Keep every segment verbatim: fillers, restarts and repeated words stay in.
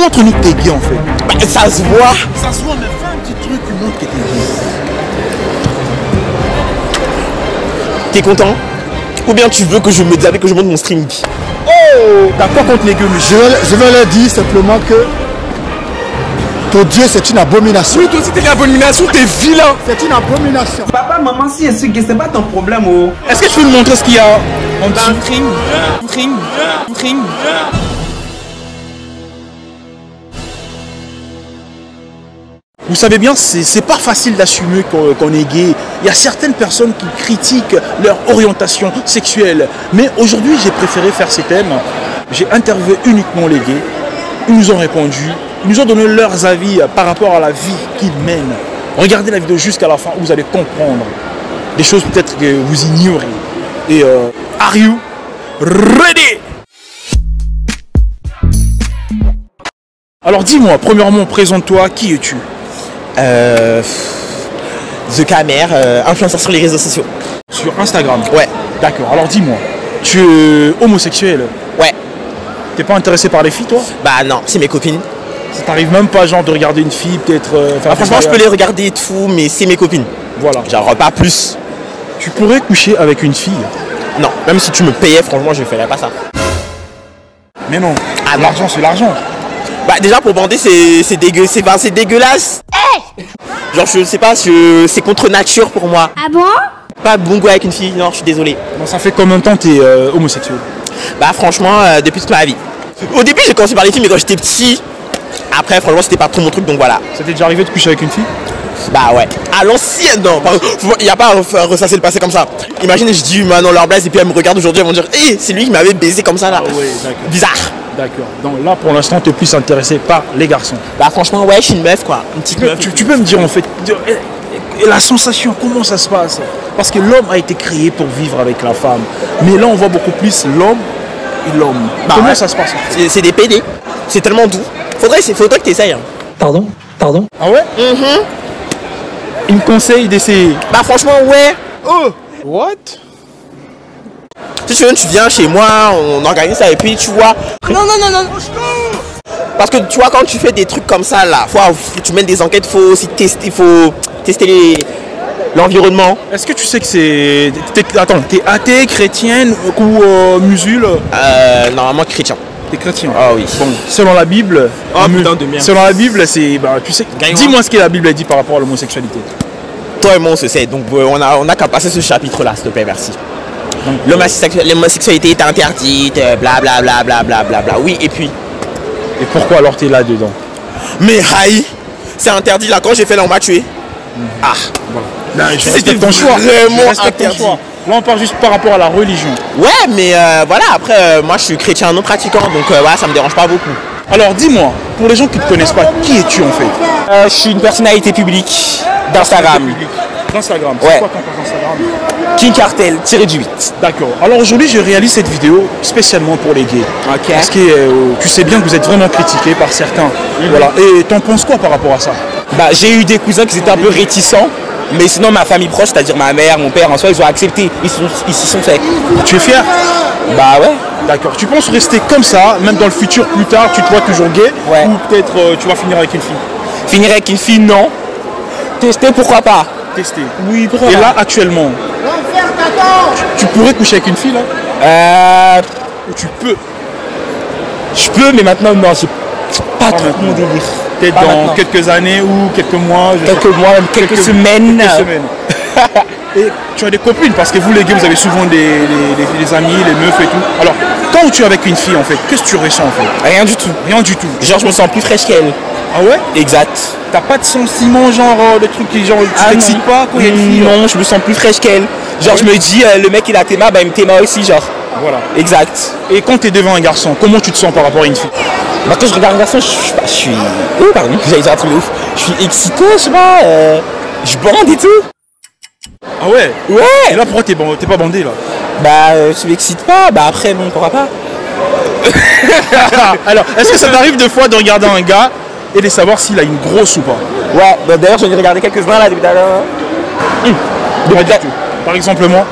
montre-nous que t'es gay en fait. Bah, ça se voit. Ça se voit, mais fais un petit truc qui montre que t'es gay. T'es content? Ou bien tu veux que je me déshabille, que je monte mon string? Oh, t'as quoi contre les gueux? Je vais, je vais leur dire simplement que ton Dieu c'est une abomination. Oui, toi aussi t'es une abomination, t'es vilain. C'est une abomination. Papa, maman, si est-ce que c'est pas ton problème, oh. Est-ce que tu peux me montrer ce qu'il y a en dessous? String, string, string. Vous savez bien, c'est pas facile d'assumer qu'on qu'on est gay. Il y a certaines personnes qui critiquent leur orientation sexuelle. Mais aujourd'hui, j'ai préféré faire ces thèmes. J'ai interviewé uniquement les gays. Ils nous ont répondu. Ils nous ont donné leurs avis par rapport à la vie qu'ils mènent. Regardez la vidéo jusqu'à la fin, vous allez comprendre des choses peut-être que vous ignorez. Et euh, are you ready? Alors dis-moi, premièrement, présente-toi, qui es-tu? Euh... The Camer, euh, influenceur sur les réseaux sociaux. Sur Instagram? Ouais. D'accord, alors dis-moi, tu es homosexuel? Ouais. T'es pas intéressé par les filles, toi? Bah non, c'est mes copines. Ça t'arrive même pas, genre, de regarder une fille, peut-être... Euh, ah, franchement, je peux les regarder et tout, mais c'est mes copines. Voilà. Genre, pas plus. Tu pourrais coucher avec une fille? Non, même si tu me payais, franchement, je ferais pas ça. Mais non, ah, l'argent, c'est l'argent. Bah déjà, pour bander, c'est dégueu, c'est bah, dégueulasse. Hey, genre, je sais pas, c'est contre nature pour moi. Ah bon? Pas bon goût avec une fille, non, je suis désolé. Bon, ça fait combien de temps t'es euh, homosexuel? Bah franchement, euh, depuis toute ma vie. Au début, j'ai commencé par les filles, mais quand j'étais petit, après, franchement, c'était pas trop mon truc, donc voilà. Ça t'est déjà arrivé de coucher avec une fille? Bah ouais. À l'ancienne, non. Il n'y a pas à ressasser le passé comme ça. Imagine, je dis maintenant leur blaze et puis elles me regardent aujourd'hui, elles vont dire hé, hey, c'est lui qui m'avait baisé comme ça là. Ah ouais, d'accord. Bizarre. D'accord. Donc là, pour l'instant, tu es plus intéressé par les garçons. Bah franchement, ouais, je suis une meuf quoi. Une petite tu, meuf. Tu, tu peux me dire en fait, et la sensation, comment ça se passe? Parce que l'homme a été créé pour vivre avec la femme. Mais là, on voit beaucoup plus l'homme et l'homme. Bah comment ouais. ça se passe? C'est des P D. C'est tellement doux. Faudrait, faudrait que tu essayes. Hein. Pardon? Pardon? Ah ouais? Mm-hmm. Il me conseille d'essayer. Bah franchement, ouais. Oh! What? Si tu veux, tu viens chez moi, on organise ça et puis tu vois. Non, non, non, non. Parce que tu vois, quand tu fais des trucs comme ça là, faut, faut, tu mènes des enquêtes, faut aussi tester, faut tester l'environnement. Est-ce que tu sais que c'est... Attends, t'es athée, chrétienne ou euh, musul? Euh, normalement chrétien. T'es chrétien? Ah oui. Bon, selon la Bible... Oh putain de merde. Selon la Bible, c'est... Bah, tu sais... Dis-moi ce que la Bible a dit par rapport à l'homosexualité. Toi et moi on se sait, donc euh, on a, on a qu'à passer ce chapitre là, s'il te plaît, merci. L'homosexualité est interdite, blablabla, bla, bla, bla, bla, bla. Oui, et puis... Et pourquoi alors t'es là dedans? Mais Haï, c'est interdit là, quand j'ai fait là on m'a tué. Mmh. Ah, voilà. Ben, c'était ton choix. Vraiment interdit. Ton choix. Là on parle juste par rapport à la religion. Ouais, mais euh, voilà, après euh, moi je suis chrétien non pratiquant, donc euh, voilà, ça me dérange pas beaucoup. Alors dis-moi, pour les gens qui ne te connaissent pas, qui es-tu en fait? euh, Je suis une personnalité publique d'Instagram. D'Instagram, c'est ouais. Quoi ton compte Instagram? King Cartel tiré du huit. D'accord. Alors aujourd'hui, je réalise cette vidéo spécialement pour les gays. Ok. Parce que euh, tu sais bien que vous êtes vraiment critiqués par certains. Mm-hmm. Voilà. Et t'en penses quoi par rapport à ça? Bah, j'ai eu des cousins qui étaient un peu réticents. Mais sinon, ma famille proche, c'est-à-dire ma mère, mon père, en soi, ils ont accepté. Ils s'y ils sont faits. Tu es fier? Bah ouais. D'accord. Tu penses rester comme ça, même dans le futur, plus tard, tu te vois toujours gay? Ouais. Ou peut-être euh, tu vas finir avec une fille? Finir avec une fille, non. Tester, pourquoi pas? Tester. Oui, pourquoi Et pas. là, actuellement, tu, tu pourrais coucher avec une fille, là? Euh... Ou tu peux? Je peux, mais maintenant, non, c'est pas trop maintenant. mon délire. Peut-être dans maintenant. quelques années ou quelques mois. Je quelques mois, même quelques, quelques semaines. Quelques semaines. Et tu as des copines, parce que vous les gars, vous avez souvent des, des, des, des amis, les meufs et tout. Alors, quand tu es avec une fille, en fait, qu'est-ce que tu ressens, en fait? Rien du tout. Rien du tout. Genre, je me sens plus fraîche qu'elle. Ah ouais? Exact. T'as pas de sentiment, genre, euh, le truc qui, genre, tu ah t'excites pas quand il y a une fille? Non, je me sens plus fraîche qu'elle. Genre, ah je oui? me dis, euh, le mec, il a tes mains, bah, il me tes mains aussi, genre. Voilà. Exact. Et quand tu es devant un garçon, comment tu te sens par rapport à une fille? Bah, quand je regarde un garçon, je, je, je suis... Oh, pardon, j'allais dire un truc de ouf. Je suis excité, je sais pas, euh, je bande et tout. Ah ouais? Ouais. Et là, pourquoi t'es t'es pas bandé, là? Bah, euh, je m'excite pas, bah après, bon, pourquoi pas? Alors, est-ce que ça t'arrive deux fois de regarder un gars et de savoir s'il a une grosse ou pas? Ouais, bah, d'ailleurs, j'en ai regardé quelques-uns, là, depuis tout à l'heure. Hum. Par, par exemple, moi?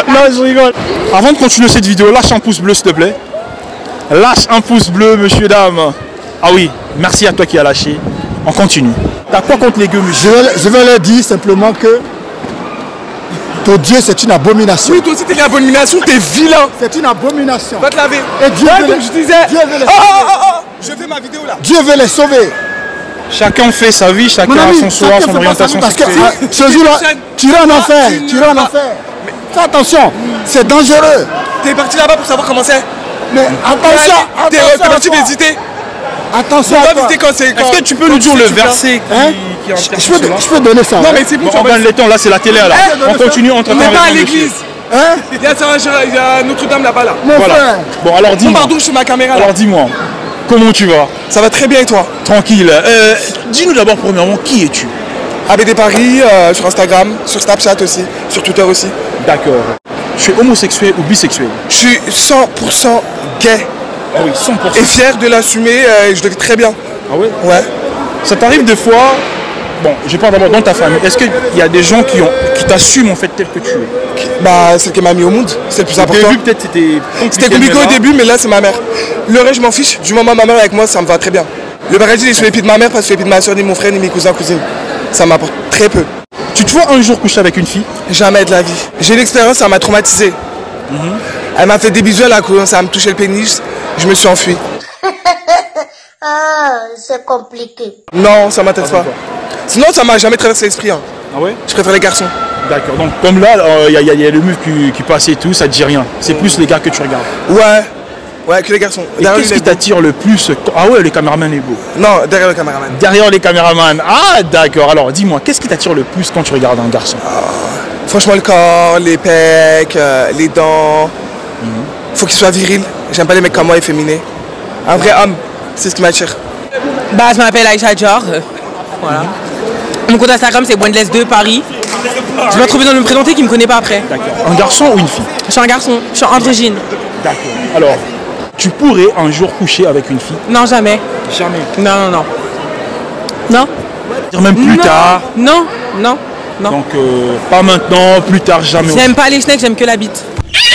Non, je rigole. Avant de continuer cette vidéo, lâche un pouce bleu s'il te plaît. Lâche un pouce bleu, monsieur, dame. Ah oui, merci à toi qui as lâché. On continue. T'as quoi contre les gueux, monsieur? Je vais, je vais leur dire simplement que ton Dieu, c'est une abomination. Oui, toi aussi, t'es une abomination, t'es vilain. C'est une abomination. Va te laver. Et Dieu Ouais, veut comme les- je disais. Dieu veut les Oh, oh, sauver. oh, oh. Je fais ma vidéo là. Dieu veut les sauver. Chacun fait sa vie, chacun Mon a ami, son choix, chacun son fait pas orientation sa vie parce que sexuelle. ah, ce jour-là, tu iras en enfer. tu Tu iras en ne vas- enfer. Fais attention, c'est dangereux. T'es parti là-bas pour savoir comment c'est. Mais attention, T'es attention. t'es parti à toi. visiter. Attention On à va toi. visiter quand c'est. Est-ce que tu peux nous dire le verset qui, Hein qui interdit Je peux, cela? je peux donner ça. Non, hein. mais c'est bon, Bon, tu on vas gagne le temps, là c'est la télé là. Eh, On continue entre On temps. n'est pas à l'église. Hein Il y a Saint- il y a Notre-Dame là-bas là. Mon Voilà. frère. Bon alors Oh, dis-moi. pardon, je suis ma caméra là. Alors dis-moi. Comment tu vas? Ça va très bien et toi? Tranquille. Euh, Dis-nous d'abord premièrement qui es-tu? A B D Paris, euh, sur Instagram, sur Snapchat aussi, sur Twitter aussi. D'accord. Tu es homosexuel ou bisexuel? Je suis cent pour cent gay Ah oui, cent pour cent. et fier de l'assumer euh, et je le vis très bien. Ah ouais? Ouais. Ça t'arrive des fois, bon, je parle d'abord dans ta famille, est-ce qu'il y a des gens qui, ont, qui t'assument en fait tel que tu es? Bah, c'est ce qui m'a mis au monde, c'est le plus Au important. début peut-être c'était compliqué. C'était compliqué mais au là- début, mais là c'est ma mère. Le reste, je m'en fiche. Du moment où ma mère est avec moi, ça me va très bien. Le paradis, il est sous les pieds de ma mère, pas sous les pieds de ma soeur, ni mon frère, ni mes cousins, cousines. Ça m'apporte très peu. Tu te vois un jour coucher avec une fille? Jamais de la vie. J'ai l'expérience, ça m'a traumatisé. Elle m'a fait des bisous, elle a commencé à me toucher le pénis. Je me suis enfui. Ah, c'est compliqué. Non, ça m'intéresse pas. Sinon, ça m'a jamais traversé l'esprit. Hein. Ah ouais? Je préfère les garçons. D'accord, donc comme là, il y, a- y a le meuf qui, qui passe et tout, ça te dit rien. C'est plus les gars que tu regardes. Ouais. Ouais, que les garçons. Et Derrière qu'est-ce lui, qui les- t'attire le plus? Ah ouais, le caméraman est beau. Non, derrière le caméraman. Derrière les caméramans. Ah d'accord, alors dis-moi, qu'est-ce qui t'attire le plus quand tu regardes un garçon? Franchement, le corps, les pecs, euh, les dents. Faut qu'il soit viril. J'aime pas les mecs comme moi, efféminés. Un vrai homme, c'est ce qui m'attire. Bah, je m'appelle Aïcha Dior. euh, Voilà. Mon compte Instagram, c'est Wendeless deux Paris. Je vais trouver dans de me présenter qui me connaît pas après. D'accord. Un garçon ou une fille? Je suis un garçon, je suis androgyne. D'accord. Alors, tu pourrais un jour coucher avec une fille? Non, jamais. Jamais. Non, non, non. Non. Dire même plus Non. tard. Non, non, non. Donc euh, pas maintenant, plus tard, jamais. J'aime pas les snacks, j'aime que la bite.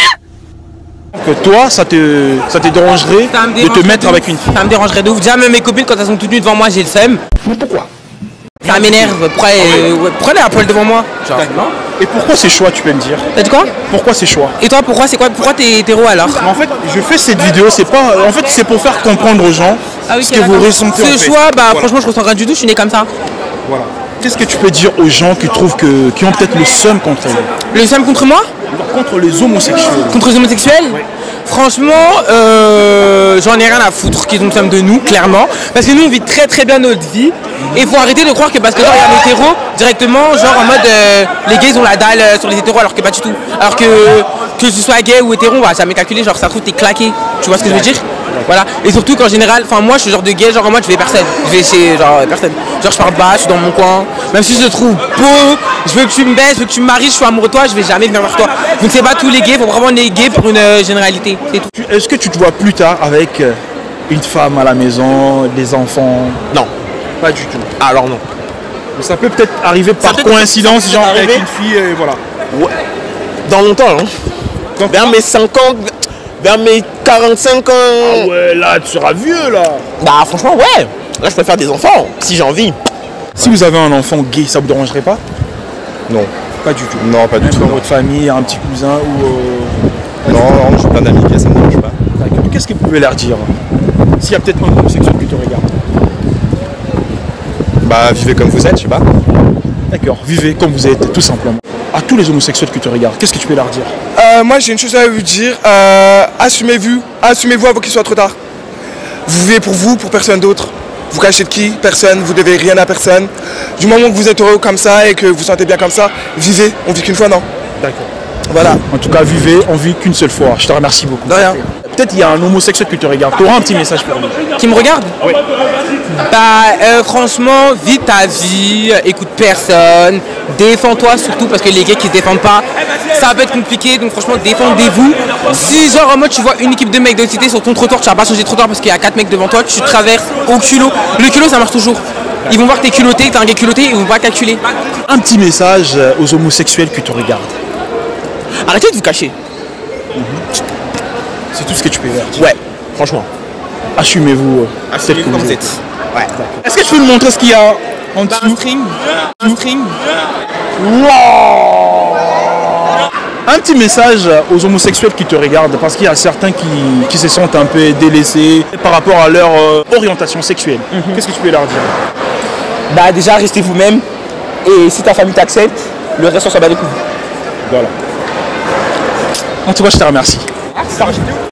Que toi, ça te, ça te dérangerait Ça me de dérangerait te mettre de avec ouf. une fille? Ça me dérangerait de ouf. Déjà, même mes copines, quand elles sont toutes nues devant moi, j'ai le seum. Mais pourquoi? Ça m'énerve. Pourquoi, euh, ouais, pourquoi elle est à poil devant moi? Genre, non. Et pourquoi ces choix, tu peux me dire? T'as dit quoi? Pourquoi ces choix? Et toi, pourquoi c'est quoi? Pourquoi t'es hétéro alors? En fait, je fais cette vidéo, c'est pas, en fait, c'est pour faire comprendre aux gens Ah oui, ce ok, que vous d'accord. ressentez en Ce fait. choix, bah Voilà. franchement, je ressens rien du tout, je suis né comme ça. Voilà. Qu'est-ce que tu peux dire aux gens qui trouvent que, qui ont peut-être le seum contre eux, Le seum contre moi? contre les homosexuels? Contre les homosexuels? Franchement, euh, j'en ai rien à foutre qu'ils ont le seum de nous, clairement. Parce que nous, on vit très très bien notre vie. Et il faut arrêter de croire que parce que genre, il y a un hétéro, directement, genre en mode euh, les gays ils ont la dalle euh, sur les hétéros, alors que pas du tout. Alors que que ce soit gay ou hétéro, on va jamais calculer, genre ça se trouve t'es claqué. Tu vois ce que je veux dire? Voilà. Et surtout qu'en général, enfin moi je suis genre de gay, genre en mode je vais personne. Je vais chez genre personne. Genre je parle bas, je suis dans mon coin. Même si je te trouve beau, je veux que tu me baisses, je veux que tu me maries, je suis amoureux de toi, je vais jamais venir vers toi. Donc c'est pas tous les gays, faut vraiment les gays pour une euh, généralité. C'est tout. Tu- Est-ce que tu te vois plus tard avec euh, une femme à la maison, des enfants? Non. Pas du tout. Alors non. Mais ça peut peut-être arriver par peut- coïncidence, ça peut genre avec arriver. une fille, et voilà. Dans longtemps, hein. Quand- Vers mes cinquante, vers mes quarante-cinq ans. Ah ouais, là, tu seras vieux, là. Bah franchement, ouais. Là, je préfère des enfants, si j'ai envie. Si vous avez un enfant gay, ça vous dérangerait pas? Non, Pas du tout. non, pas du Même tout. dans Non, votre famille, un petit cousin ou... euh, non, non, j'ai plein d'amis qui ça me dérange pas. D'accord. Qu'est-ce que vous pouvez leur dire? S'il y a peut-être un homosexuel qui te regarde. Bah, vivez comme vous êtes, je sais pas. D'accord, vivez comme vous êtes, tout simplement. À tous les homosexuels qui te regardent, qu'est-ce que tu peux leur dire? Euh, moi, j'ai une chose à vous dire. Euh, assumez-vous, assumez-vous avant qu'il soit trop tard. Vous vivez pour vous, pour personne d'autre. Vous cachez de qui? Personne. Vous devez rien à personne. Du moment que vous êtes heureux comme ça et que vous vous sentez bien comme ça, vivez. On vit qu'une fois, non? D'accord. Voilà. En tout cas, vivez, on vit qu'une seule fois. Je te remercie beaucoup. De rien. Peut-être il y a un homosexuel qui te regarde. Tu auras un petit message pour lui. Qui me regarde? Oui. Bah euh, franchement, vis ta vie, euh, écoute personne, défends-toi surtout parce que les gays qui se défendent pas, ça peut être compliqué, donc franchement défendez-vous. Si genre en mode tu vois une équipe de mecs de cité sur ton trottoir, tu vas pas changer de trottoir parce qu'il y a quatre mecs devant toi, tu traverses au culot. Le culot ça marche toujours. Ils vont voir que t'es culotté, que t'es un gay culotté, ils vont pas calculer. Un petit message euh, aux homosexuels qui te regardent. Arrêtez de vous cacher. C'est tout ce que tu peux faire. Ouais, franchement. Assumez-vous. euh, tel Assumez que comme vous êtes. Ouais. Est-ce que tu peux nous montrer ce qu'il y a en Un dessous? string. Un string. Un petit message aux homosexuels qui te regardent, parce qu'il y a certains qui, qui se sentent un peu délaissés par rapport à leur euh, orientation sexuelle. Qu'est-ce que tu peux leur dire? Bah déjà, restez vous-même. Et si ta famille t'accepte, le reste on s'en bat les couilles. Voilà. En tout cas, je te remercie.